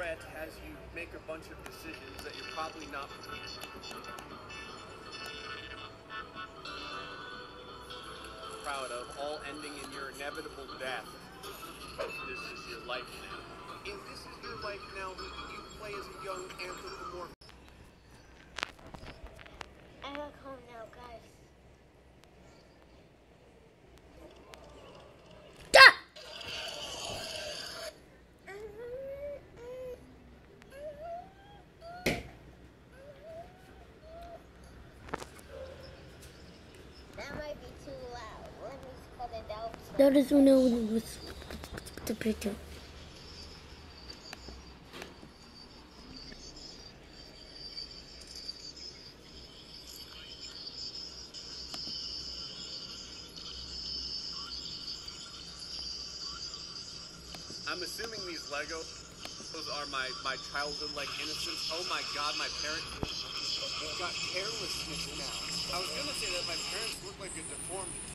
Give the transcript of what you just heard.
regret as you make a bunch of decisions that you're probably not proud of, all ending in your inevitable death. This is your life now. And this is your life now who you play as a young anthropomorphic. I got home now, guys. That might be too loud. Let me cut it down. That is when it was the picture. I'm assuming these Legos are my childhood-like innocence. Oh my god, my parents got carelessness now. I was gonna say that my parents look like a deformed